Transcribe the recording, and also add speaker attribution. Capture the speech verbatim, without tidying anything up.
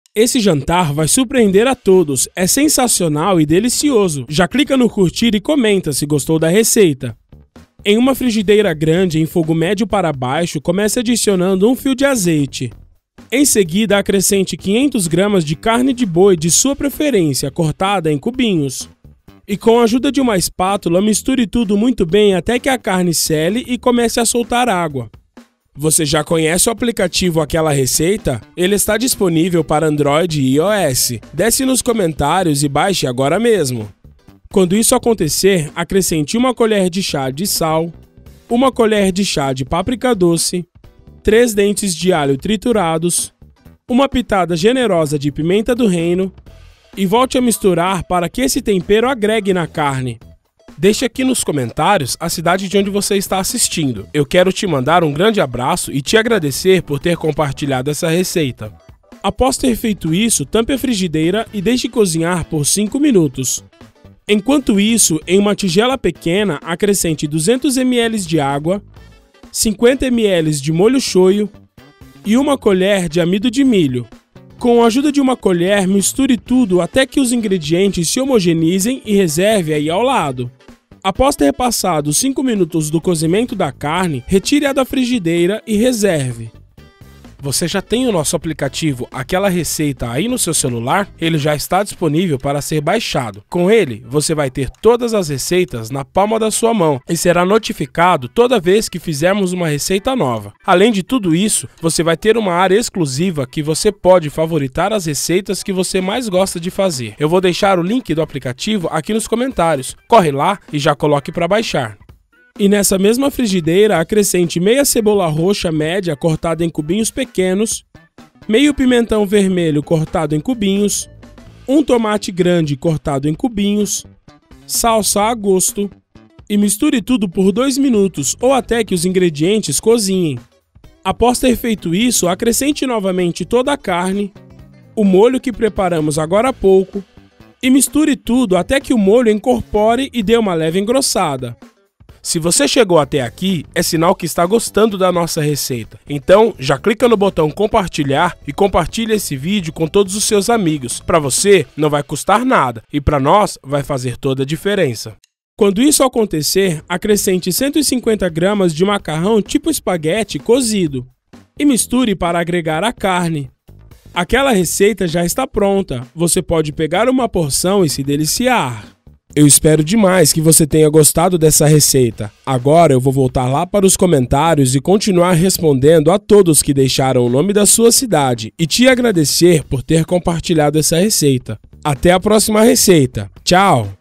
Speaker 1: Esse jantar vai surpreender a todos, é sensacional e delicioso. Já clica no curtir e comenta se gostou da receita. Em uma frigideira grande em fogo médio para baixo, comece adicionando um fio de azeite. Em seguida, acrescente quinhentas gramas de carne de boi de sua preferência, cortada em cubinhos. E com a ajuda de uma espátula, misture tudo muito bem até que a carne sele e comece a soltar água. Você já conhece o aplicativo Aquela Receita? Ele está disponível para Android e iOS. Desce nos comentários e baixe agora mesmo. Quando isso acontecer, acrescente uma colher de chá de sal, uma colher de chá de páprica doce, três dentes de alho triturados, uma pitada generosa de pimenta do reino e volte a misturar para que esse tempero agregue na carne. Deixe aqui nos comentários a cidade de onde você está assistindo. Eu quero te mandar um grande abraço e te agradecer por ter compartilhado essa receita. Após ter feito isso, tampe a frigideira e deixe cozinhar por cinco minutos. Enquanto isso, em uma tigela pequena, acrescente duzentos mililitros de água, cinquenta mililitros de molho shoyu e uma colher de amido de milho. Com a ajuda de uma colher, misture tudo até que os ingredientes se homogeneizem e reserve aí ao lado. Após ter passado cinco minutos do cozimento da carne, retire-a da frigideira e reserve. Você já tem o nosso aplicativo Aquela Receita aí no seu celular? Ele já está disponível para ser baixado. Com ele, você vai ter todas as receitas na palma da sua mão e será notificado toda vez que fizermos uma receita nova. Além de tudo isso, você vai ter uma área exclusiva que você pode favoritar as receitas que você mais gosta de fazer. Eu vou deixar o link do aplicativo aqui nos comentários. Corre lá e já coloque para baixar. E nessa mesma frigideira, acrescente meia cebola roxa média cortada em cubinhos pequenos, meio pimentão vermelho cortado em cubinhos, um tomate grande cortado em cubinhos, salsa a gosto e misture tudo por dois minutos ou até que os ingredientes cozinhem. Após ter feito isso, acrescente novamente toda a carne, o molho que preparamos agora há pouco e misture tudo até que o molho incorpore e dê uma leve engrossada. Se você chegou até aqui, é sinal que está gostando da nossa receita. Então, já clica no botão compartilhar e compartilha esse vídeo com todos os seus amigos. Para você, não vai custar nada e para nós, vai fazer toda a diferença. Quando isso acontecer, acrescente cento e cinquenta gramas de macarrão tipo espaguete cozido e misture para agregar a carne. Aquela receita já está pronta. Você pode pegar uma porção e se deliciar. Eu espero demais que você tenha gostado dessa receita. Agora eu vou voltar lá para os comentários e continuar respondendo a todos que deixaram o nome da sua cidade e te agradecer por ter compartilhado essa receita. Até a próxima receita. Tchau!